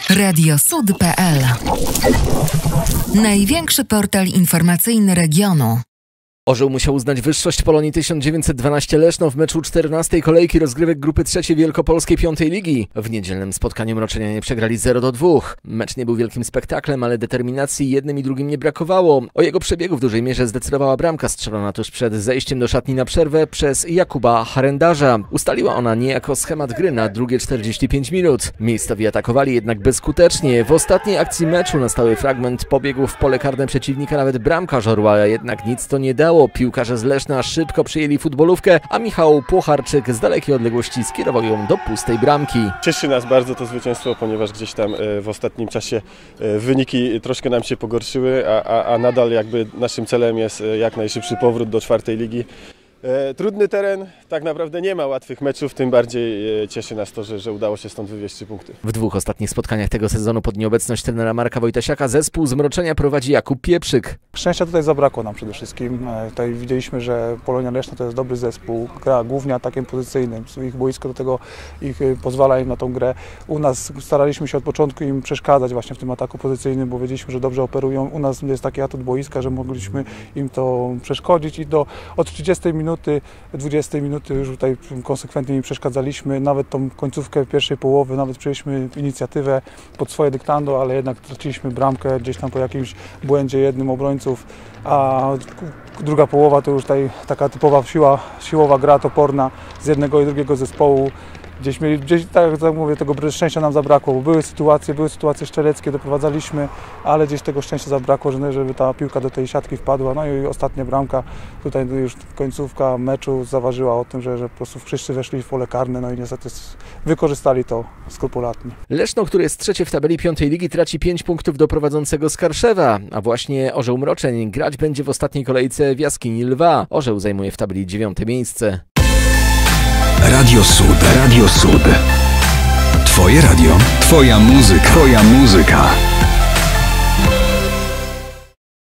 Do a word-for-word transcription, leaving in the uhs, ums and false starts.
Radio Sud kropka pe el. Największy portal informacyjny regionu. Orzeł musiał uznać wyższość Polonii tysiąc dziewięćset dwanaście Leszno w meczu czternastej kolejki rozgrywek grupy trzeciej Wielkopolskiej piątej Ligi. W niedzielnym spotkaniu mroczenianie przegrali zero do dwóch. Mecz nie był wielkim spektaklem, ale determinacji jednym i drugim nie brakowało. O jego przebiegu w dużej mierze zdecydowała bramka strzelona tuż przed zejściem do szatni na przerwę przez Jakuba Harendarza. Ustaliła ona niejako schemat gry na drugie czterdzieści pięć minut. Miejscowi atakowali jednak bezskutecznie. W ostatniej akcji meczu na stały fragment pobiegł w pole karne przeciwnika nawet bramkarz Orła, jednak nic to nie dało. Piłkarze z Leszna szybko przyjęli futbolówkę, a Michał Płocharczyk z dalekiej odległości skierował ją do pustej bramki. Cieszy nas bardzo to zwycięstwo, ponieważ gdzieś tam w ostatnim czasie wyniki troszkę nam się pogorszyły, a, a, a nadal jakby naszym celem jest jak najszybszy powrót do czwartej ligi. Trudny teren, tak naprawdę nie ma łatwych meczów, tym bardziej cieszy nas to, że, że udało się stąd wywieźć trzy punkty. W dwóch ostatnich spotkaniach tego sezonu pod nieobecność trenera Marka Wojtasiaka zespół z Mroczenia prowadzi Jakub Pieprzyk. Szczęścia tutaj zabrakło nam przede wszystkim. Tutaj widzieliśmy, że Polonia Leszno to jest dobry zespół, gra głównie atakiem pozycyjnym. Ich boisko do tego ich pozwala im na tą grę. U nas staraliśmy się od początku im przeszkadzać właśnie w tym ataku pozycyjnym, bo wiedzieliśmy, że dobrze operują. U nas jest taki atut boiska, że mogliśmy im to przeszkodzić i do od trzydziestej minuty dwudziestej minuty już tutaj konsekwentnie im przeszkadzaliśmy, nawet tą końcówkę pierwszej połowy, nawet przejęliśmy inicjatywę pod swoje dyktando, ale jednak traciliśmy bramkę gdzieś tam po jakimś błędzie jednym obrońców, a druga połowa to już tutaj taka typowa siła, siłowa gra toporna z jednego i drugiego zespołu. Gdzieś, mieli, gdzieś tak jak mówię, tego szczęścia nam zabrakło, bo były sytuacje, były sytuacje strzeleckie, doprowadzaliśmy, ale gdzieś tego szczęścia zabrakło, żeby ta piłka do tej siatki wpadła. No i ostatnia bramka, tutaj już końcówka meczu zaważyła o tym, że, że po prostu wszyscy weszli w pole karne, no i niestety wykorzystali to skrupulatnie. Leszno, który jest trzecie w tabeli piątej ligi, traci pięć punktów do prowadzącego Skarszewa, a właśnie Orzeł Mroczeń grać będzie w ostatniej kolejce w Jaskini Lwa. Orzeł zajmuje w tabeli dziewiąte miejsce. Radio Sud, Radio Sud. Twoje radio, twoja muzyka, twoja muzyka.